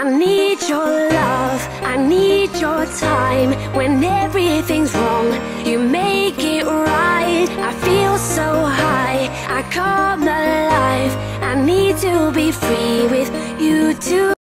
I need your love, I need your time. When everything's wrong, you make it right. I feel so high, I come alive. I need to be free with you too.